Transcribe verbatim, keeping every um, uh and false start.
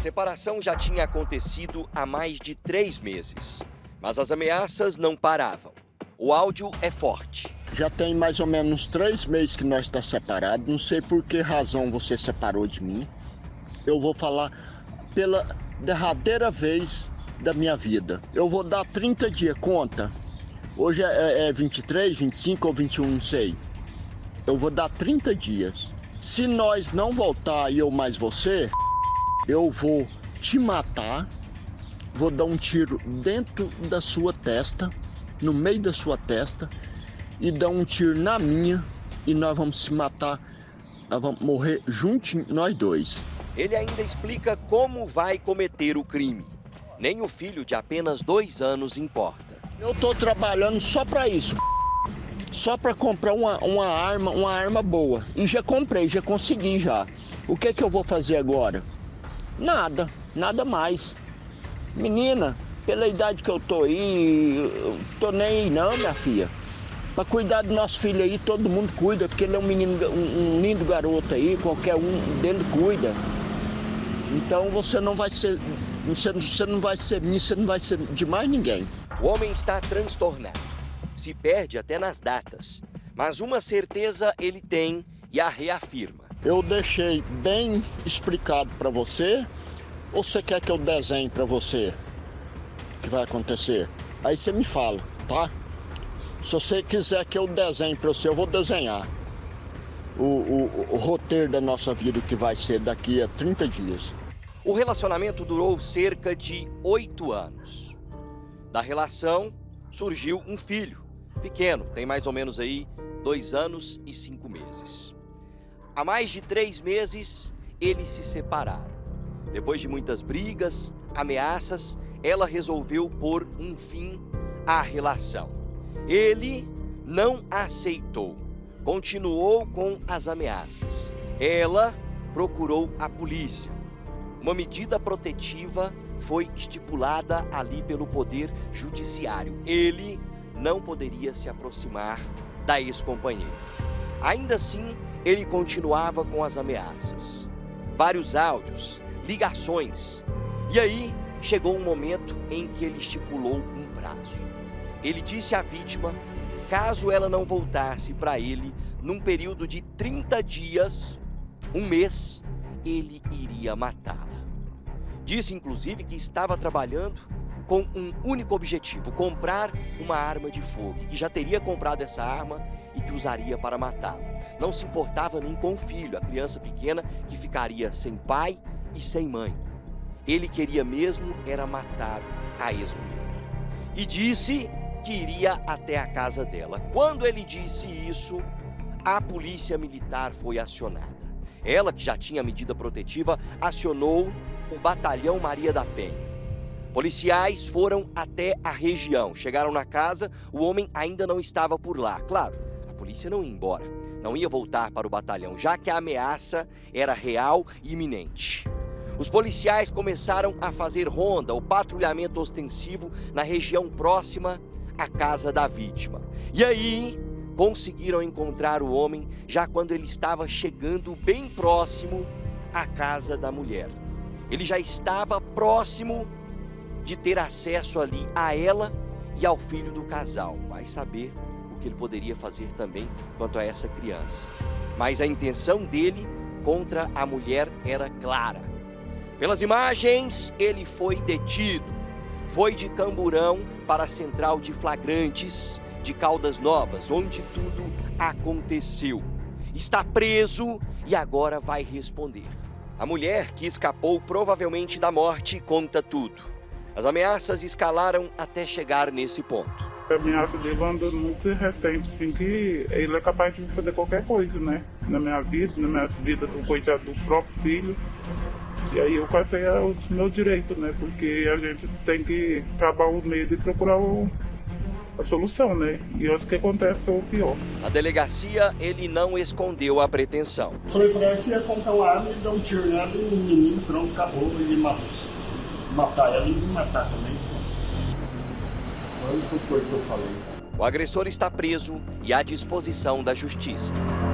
separação já tinha acontecido há mais de três meses, mas as ameaças não paravam. O áudio é forte. Já tem mais ou menos três meses que nós estamos separados. Não sei por que razão você separou de mim. Eu vou falar pela derradeira vez da minha vida. Eu vou dar trinta dias, conta. Hoje é, é vinte e três, vinte e cinco ou vinte e um, não sei. Eu vou dar trinta dias. Se nós não voltar, eu mais você, eu vou te matar. Vou dar um tiro dentro da sua testa, no meio da sua testa, e dar um tiro na minha, e nós vamos se matar, nós vamos morrer juntinho, nós dois. Ele ainda explica como vai cometer o crime. Nem o filho de apenas dois anos importa. Eu tô trabalhando só para isso, só para comprar uma, uma arma, uma arma boa. E já comprei, já consegui já. O que que eu vou fazer agora? Nada, nada mais. Menina, pela idade que eu tô aí, eu tô nem aí não, minha filha. Pra cuidar do nosso filho aí, todo mundo cuida, porque ele é um menino, um, um lindo garoto aí, qualquer um dele cuida. Então você não vai ser, você, você não vai ser mim, você não vai ser de mais ninguém. O homem está transtornado, se perde até nas datas, mas uma certeza ele tem e a reafirma. Eu deixei bem explicado pra você, ou você quer que eu desenhe pra você o que vai acontecer? Aí você me fala, tá? Se você quiser que eu desenhe para você, eu vou desenhar o, o, o roteiro da nossa vida, que vai ser daqui a trinta dias. O relacionamento durou cerca de oito anos. Da relação surgiu um filho, pequeno, tem mais ou menos aí dois anos e cinco meses. Há mais de três meses, eles se separaram. Depois de muitas brigas, ameaças, ela resolveu pôr um fim à relação. Ele não aceitou, continuou com as ameaças. Ela procurou a polícia. Uma medida protetiva foi estipulada ali pelo Poder Judiciário. Ele não poderia se aproximar da ex-companheira. Ainda assim, ele continuava com as ameaças. Vários áudios, ligações. E aí, chegou um momento em que ele estipulou um prazo. Ele disse à vítima, caso ela não voltasse para ele num período de trinta dias, um mês, ele iria matá-la. Disse, inclusive, que estava trabalhando com um único objetivo, comprar uma arma de fogo, que já teria comprado essa arma e que usaria para matá-la. Não se importava nem com o filho, a criança pequena que ficaria sem pai e sem mãe. Ele queria mesmo era matar a ex-mulher. E disse que iria até a casa dela. Quando ele disse isso, a polícia militar foi acionada. Ela, que já tinha medida protetiva, acionou o batalhão Maria da Penha. Policiais foram até a região, chegaram na casa, o homem ainda não estava por lá. Claro, a polícia não ia embora, não ia voltar para o batalhão, já que a ameaça era real e iminente. Os policiais começaram a fazer ronda, o patrulhamento ostensivo na região próxima à casa da vítima. E aí, conseguiram encontrar o homem já quando ele estava chegando bem próximo à casa da mulher. Ele já estava próximo de ter acesso ali a ela e ao filho do casal. Vai saber o que ele poderia fazer também quanto a essa criança. Mas a intenção dele contra a mulher era clara. Pelas imagens, ele foi detido. Foi de Camburão para a central de flagrantes de Caldas Novas, onde tudo aconteceu. Está preso e agora vai responder. A mulher que escapou provavelmente da morte conta tudo. As ameaças escalaram até chegar nesse ponto. A ameaça dele anda muito recente, assim, que ele é capaz de fazer qualquer coisa, né? Na minha vida, na minha vida, do coitado do próprio filho. E aí eu passei o meu direito, né? Porque a gente tem que acabar o medo e procurar o, a solução, né? E acho que acontece é o pior. Na delegacia, ele não escondeu a pretensão. Falei pra ela que ia comprar uma arma e dar um tiro nela e o menino, pronto, acabou, ele matou. Matar ela e me matar também. Foi o que eu falei. O agressor está preso e à disposição da justiça.